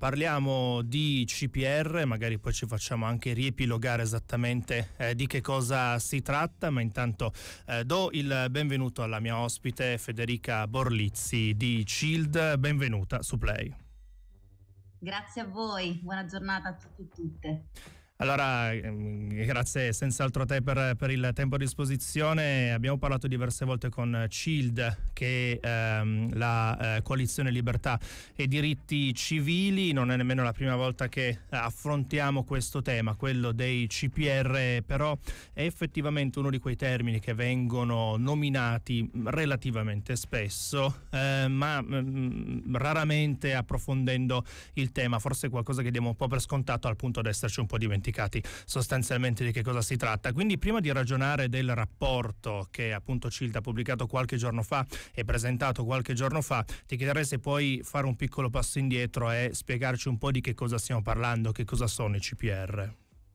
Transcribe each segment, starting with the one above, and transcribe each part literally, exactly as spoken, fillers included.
parliamo di C P R, magari poi ci facciamo anche riepilogare esattamente eh, di che cosa si tratta, ma intanto eh, do il benvenuto alla mia ospite Federica Borlizzi di CILD. Benvenuta su Play. Grazie a voi, buona giornata a tutti e tutte. Allora, grazie senz'altro a te per, per il tempo a disposizione. Abbiamo parlato diverse volte con CILD, che è ehm, la eh, Coalizione Libertà e Diritti Civili. Non è nemmeno la prima volta che affrontiamo questo tema, quello dei C P R, però è effettivamente uno di quei termini che vengono nominati relativamente spesso, eh, ma mh, raramente approfondendo il tema. Forse è qualcosa che diamo un po' per scontato, al punto da esserci un po' dimenticati sostanzialmente di che cosa si tratta. Quindi, prima di ragionare del rapporto che appunto CILD ha pubblicato qualche giorno fa e presentato qualche giorno fa, ti chiederei se puoi fare un piccolo passo indietro e spiegarci un po' di che cosa stiamo parlando, che cosa sono i C P R.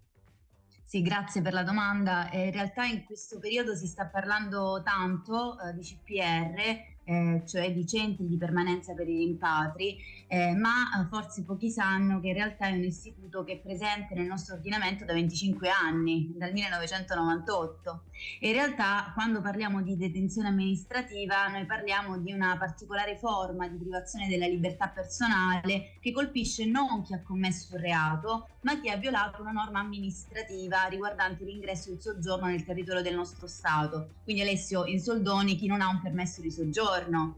Sì, grazie per la domanda. Eh, in realtà in questo periodo si sta parlando tanto eh, di C P R, eh, cioè di centri di permanenza per i rimpatri, eh, ma eh, forse pochi sanno che in realtà è un istituto che è presente nel nostro ordinamento da venticinque anni, dal millenovecentonovantotto. E in realtà, quando parliamo di detenzione amministrativa, noi parliamo di una particolare forma di privazione della libertà personale che colpisce non chi ha commesso un reato, ma chi ha violato una norma amministrativa riguardante l'ingresso e il soggiorno nel territorio del nostro Stato. Quindi, Alessio, in soldoni, chi non ha un permesso di soggiorno.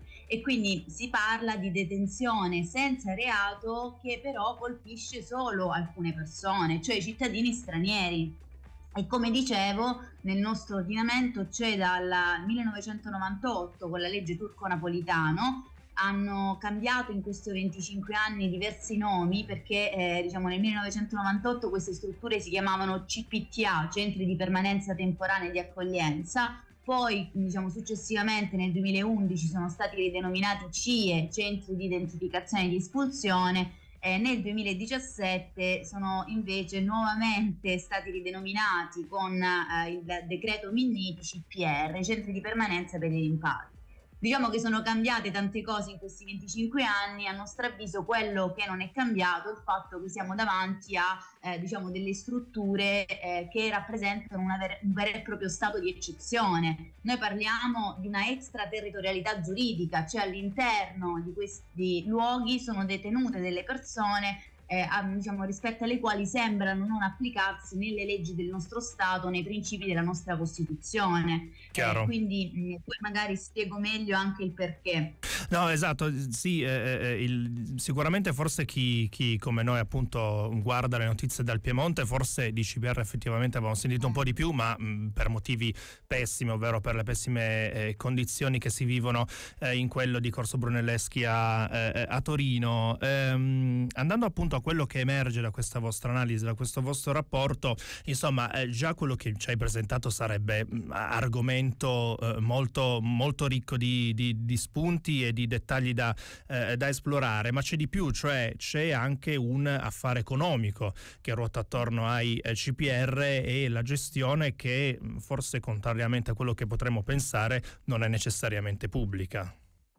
E quindi si parla di detenzione senza reato che però colpisce solo alcune persone, cioè i cittadini stranieri. E come dicevo, nel nostro ordinamento c'è dal millenovecentonovantotto, con la legge Turco-Napolitano. Hanno cambiato in questi venticinque anni diversi nomi, perché eh, diciamo nel millenovecentonovantotto queste strutture si chiamavano C P T A, Centri di Permanenza Temporanea di Accoglienza. Poi diciamo successivamente nel duemilaundici sono stati ridenominati C I E, Centri di Identificazione e di Espulsione, e nel duemiladiciassette sono invece nuovamente stati ridenominati con eh, il decreto Minniti C P R, Centri di Permanenza per i rimpatri. Diciamo che sono cambiate tante cose in questi venticinque anni. A nostro avviso quello che non è cambiato è il fatto che siamo davanti a eh, diciamo delle strutture eh, che rappresentano una ver- un vero e proprio stato di eccezione. Noi parliamo di una extraterritorialità giuridica, cioè all'interno di questi luoghi sono detenute delle persone Eh, a, diciamo, rispetto alle quali sembrano non applicarsi nelle leggi del nostro Stato, nei principi della nostra Costituzione. Chiaro. Eh, quindi mh, poi magari spiego meglio anche il perché. No, esatto, sì, eh, il, sicuramente forse chi, chi come noi appunto guarda le notizie dal Piemonte, forse di C P R effettivamente avevamo sentito un po' di più, ma mh, per motivi pessimi, ovvero per le pessime eh, condizioni che si vivono eh, in quello di Corso Brunelleschi a, eh, a Torino. Ehm, andando appunto a quello che emerge da questa vostra analisi, da questo vostro rapporto, insomma, eh, già quello che ci hai presentato sarebbe mh, argomento eh, molto, molto ricco di, di, di spunti e di dettagli da, eh, da esplorare, ma c'è di più, cioè c'è anche un affare economico che ruota attorno ai eh, C P R e la gestione che forse, contrariamente a quello che potremmo pensare, non è necessariamente pubblica.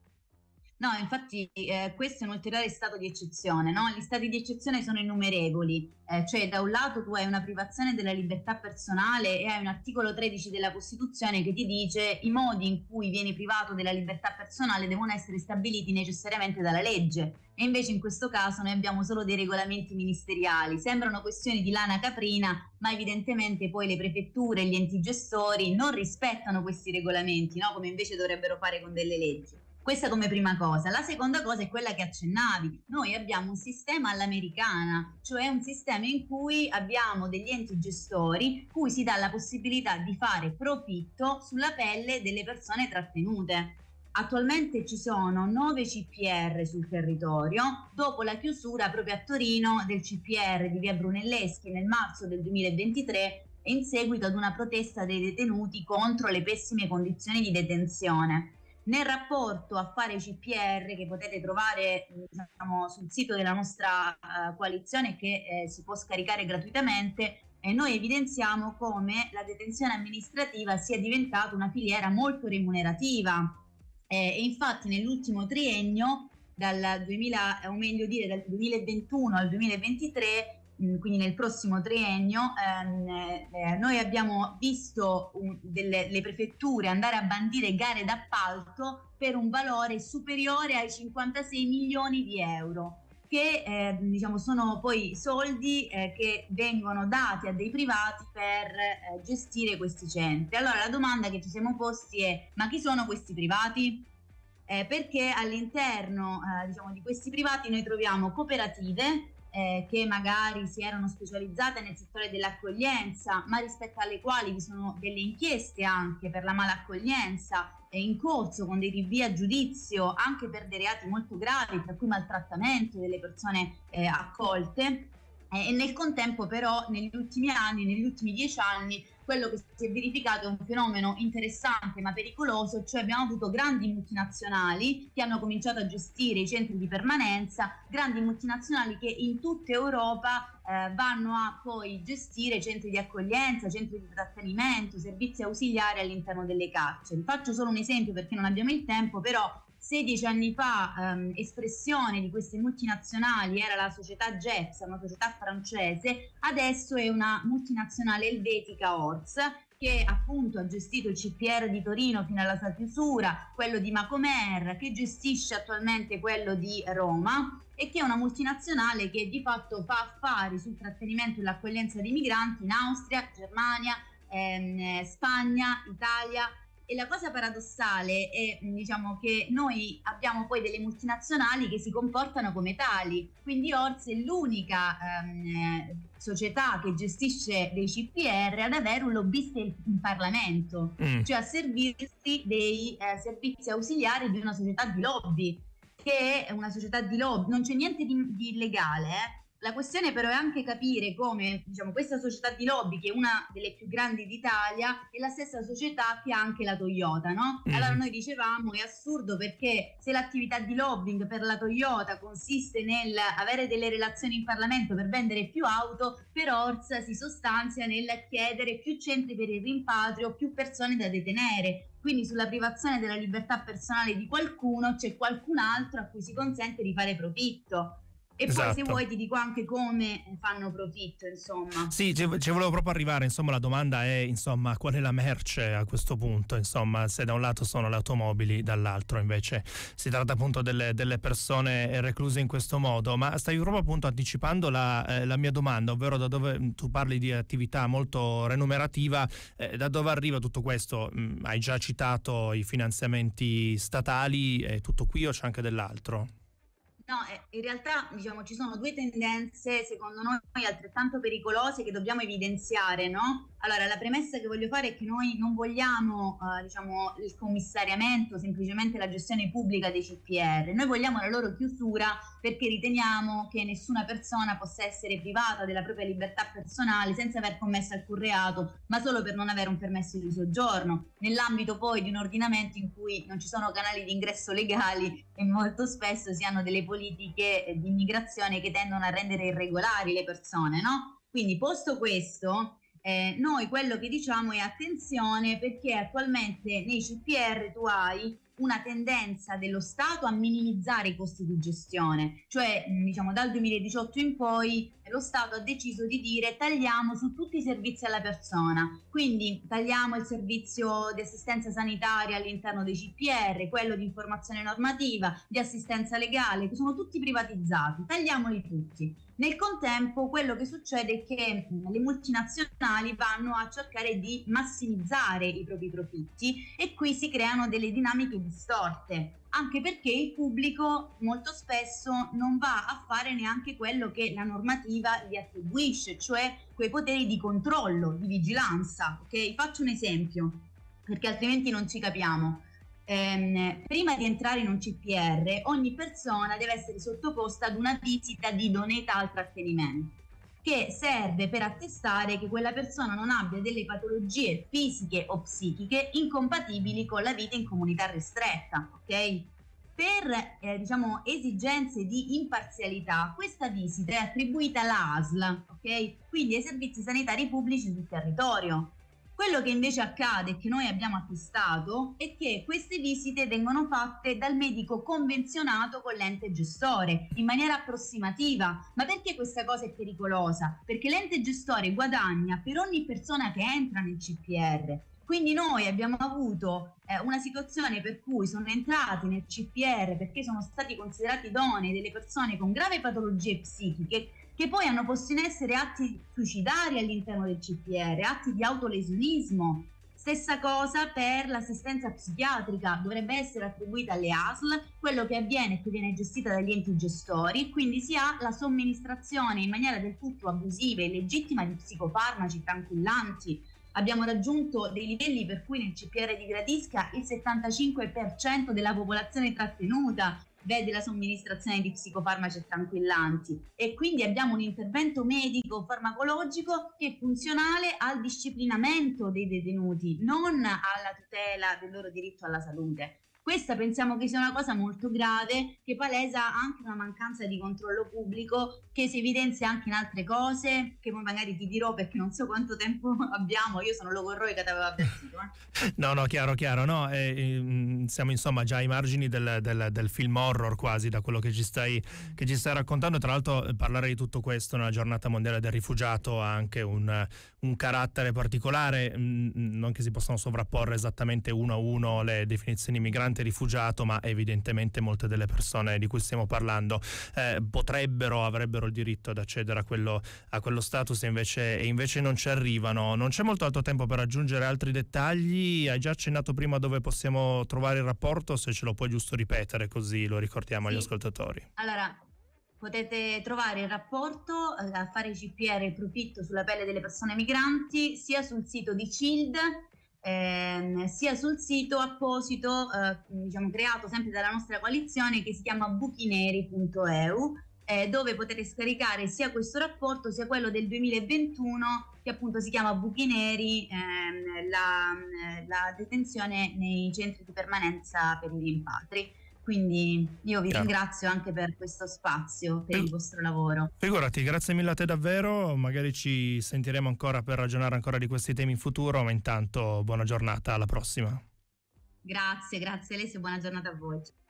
No, infatti eh, questo è un ulteriore stato di eccezione, no? Gli stati di eccezione sono innumerevoli, eh, cioè da un lato tu hai una privazione della libertà personale e hai un articolo tredici della Costituzione che ti dice i modi in cui vieni privato della libertà personale devono essere stabiliti necessariamente dalla legge, e invece in questo caso noi abbiamo solo dei regolamenti ministeriali. Sembrano questioni di lana caprina, ma evidentemente poi le prefetture e gli enti gestori non rispettano questi regolamenti, no? Come invece dovrebbero fare con delle leggi. Questa come prima cosa. La seconda cosa è quella che accennavi. Noi abbiamo un sistema all'americana, cioè un sistema in cui abbiamo degli enti gestori cui si dà la possibilità di fare profitto sulla pelle delle persone trattenute. Attualmente ci sono nove C P R sul territorio, dopo la chiusura proprio a Torino del C P R di via Brunelleschi nel marzo del duemilaventitré e in seguito ad una protesta dei detenuti contro le pessime condizioni di detenzione. Nel rapporto Affare C P R, che potete trovare diciamo, sul sito della nostra uh, coalizione, che eh, si può scaricare gratuitamente, eh, noi evidenziamo come la detenzione amministrativa sia diventata una filiera molto remunerativa, eh, e infatti nell'ultimo triennio dal duemila, o meglio dire dal duemilaventuno al duemilaventitré, quindi nel prossimo triennio, ehm, eh, noi abbiamo visto un, delle, le prefetture andare a bandire gare d'appalto per un valore superiore ai cinquantasei milioni di euro, che eh, diciamo sono poi soldi eh, che vengono dati a dei privati per eh, gestire questi centri. Allora la domanda che ci siamo posti è: ma chi sono questi privati? Eh, perché all'interno eh, diciamo di questi privati noi troviamo cooperative Eh, che magari si erano specializzate nel settore dell'accoglienza, ma rispetto alle quali vi sono delle inchieste anche per la malaccoglienza eh, in corso, con dei rinvii a giudizio anche per dei reati molto gravi, tra cui maltrattamento delle persone eh, accolte. Eh, e nel contempo però negli ultimi anni, negli ultimi dieci anni, quello che si è verificato è un fenomeno interessante ma pericoloso, cioè abbiamo avuto grandi multinazionali che hanno cominciato a gestire i centri di permanenza, grandi multinazionali che in tutta Europa eh, vanno a poi gestire centri di accoglienza, centri di trattenimento, servizi ausiliari all'interno delle carceri. Faccio solo un esempio perché non abbiamo il tempo, però sedici anni fa ehm, espressione di queste multinazionali era la società Geps, una società francese, adesso è una multinazionale elvetica, Orts, che appunto ha gestito il C P R di Torino fino alla sua chiusura, quello di Macomer, che gestisce attualmente quello di Roma, e che è una multinazionale che di fatto fa affari sul trattenimento e l'accoglienza dei migranti in Austria, Germania, ehm, Spagna, Italia. E la cosa paradossale è, diciamo, che noi abbiamo poi delle multinazionali che si comportano come tali, quindi Orts è l'unica ehm, società che gestisce dei C P R ad avere un lobbista in Parlamento, mm. cioè a servirsi dei eh, servizi ausiliari di una società di lobby, che è una società di lobby, non c'è niente di, di illegale, eh. La questione però è anche capire come, diciamo, questa società di lobby, che è una delle più grandi d'Italia, è la stessa società che ha anche la Toyota, no? Mm. Allora noi dicevamo è assurdo, perché se l'attività di lobbying per la Toyota consiste nel avere delle relazioni in Parlamento per vendere più auto, per Orts si sostanzia nel chiedere più centri per il rimpatrio, più persone da detenere. Quindi sulla privazione della libertà personale di qualcuno c'è qualcun altro a cui si consente di fare profitto. E esatto. Poi se vuoi ti dico anche come fanno profitto, insomma. Sì, ci, ci volevo proprio arrivare, insomma la domanda è, insomma, qual è la merce a questo punto, insomma, se da un lato sono le automobili, dall'altro invece si tratta appunto delle, delle persone recluse in questo modo. Ma stai proprio appunto anticipando la, eh, la mia domanda, ovvero da dove tu parli di attività molto remunerativa, eh, da dove arriva tutto questo? Mh, hai già citato i finanziamenti statali, è tutto qui o c'è anche dell'altro? No, in realtà diciamo ci sono due tendenze secondo noi altrettanto pericolose che dobbiamo evidenziare, no? Allora, la premessa che voglio fare è che noi non vogliamo eh, diciamo il commissariamento, semplicemente la gestione pubblica dei C P R. Noi vogliamo la loro chiusura perché riteniamo che nessuna persona possa essere privata della propria libertà personale senza aver commesso alcun reato, ma solo per non avere un permesso di soggiorno, nell'ambito poi di un ordinamento in cui non ci sono canali di ingresso legali e molto spesso si hanno delle politiche di immigrazione che tendono a rendere irregolari le persone, no? Quindi, posto questo, Eh, noi quello che diciamo è attenzione, perché attualmente nei C P R tu hai una tendenza dello Stato a minimizzare i costi di gestione, cioè diciamo dal duemiladiciotto in poi lo Stato ha deciso di dire tagliamo su tutti i servizi alla persona, quindi tagliamo il servizio di assistenza sanitaria all'interno dei C P R, quello di informazione normativa, di assistenza legale, che sono tutti privatizzati, tagliamoli tutti. Nel contempo quello che succede è che le multinazionali vanno a cercare di massimizzare i propri profitti e qui si creano delle dinamiche distorte, anche perché il pubblico molto spesso non va a fare neanche quello che la normativa gli attribuisce, cioè quei poteri di controllo, di vigilanza. Ok? Faccio un esempio, perché altrimenti non ci capiamo. Eh, prima di entrare in un C P R, ogni persona deve essere sottoposta ad una visita di idoneità al trattenimento, che serve per attestare che quella persona non abbia delle patologie fisiche o psichiche incompatibili con la vita in comunità ristretta, ok? Per eh, diciamo esigenze di imparzialità, questa visita è attribuita all'A S L, ok? Quindi ai servizi sanitari pubblici sul territorio. Quello che invece accade e che noi abbiamo attestato è che queste visite vengono fatte dal medico convenzionato con l'ente gestore in maniera approssimativa. Ma perché questa cosa è pericolosa? Perché l'ente gestore guadagna per ogni persona che entra nel C P R. Quindi noi abbiamo avuto eh, una situazione per cui sono entrati nel C P R perché sono stati considerati idonei delle persone con gravi patologie psichiche, che poi hanno posto in essere atti suicidari all'interno del C P R, atti di autolesionismo. Stessa cosa per l'assistenza psichiatrica, dovrebbe essere attribuita alle A S L. Quello che avviene è che viene gestita dagli enti gestori, quindi si ha la somministrazione in maniera del tutto abusiva e illegittima di psicofarmaci tranquillanti. Abbiamo raggiunto dei livelli per cui nel C P R di Gradisca il settantacinque per cento della popolazione trattenuta vede la somministrazione di psicofarmaci e tranquillanti, e quindi abbiamo un intervento medico farmacologico che è funzionale al disciplinamento dei detenuti, non alla tutela del loro diritto alla salute. Questa pensiamo che sia una cosa molto grave, che palesa anche una mancanza di controllo pubblico, che si evidenzia anche in altre cose, che poi magari ti dirò perché non so quanto tempo abbiamo. Io sono Logorroi che ti avevo avvertito. Eh. No, no, chiaro, chiaro. No, eh, eh, siamo insomma già ai margini del, del, del film horror quasi, da quello che ci stai, che ci stai raccontando. Tra l'altro eh, parlare di tutto questo nella giornata mondiale del rifugiato ha anche un, un carattere particolare, mh, non che si possano sovrapporre esattamente uno a uno le definizioni migrante rifugiato, ma evidentemente molte delle persone di cui stiamo parlando eh, potrebbero, avrebbero il diritto ad accedere a quello, a quello status e invece, e invece non ci arrivano. Non c'è molto altro tempo per aggiungere altri dettagli. Hai già accennato prima dove possiamo trovare il rapporto, se ce lo puoi giusto ripetere così lo ricordiamo sì. agli ascoltatori. Allora, potete trovare il rapporto eh, a fare C P R, il profitto sulla pelle delle persone migranti, sia sul sito di CILD, Eh, sia sul sito apposito eh, diciamo creato sempre dalla nostra coalizione, che si chiama buchineri punto e u, eh, dove potete scaricare sia questo rapporto sia quello del duemilaventuno, che appunto si chiama Buchi Neri, ehm, la, la detenzione nei centri di permanenza per i rimpatri. Quindi io vi Chiaro. ringrazio anche per questo spazio, per il vostro lavoro. Figurati, grazie mille a te davvero, magari ci sentiremo ancora per ragionare ancora di questi temi in futuro, ma intanto buona giornata, alla prossima. Grazie, grazie Alessio, buona giornata a voi.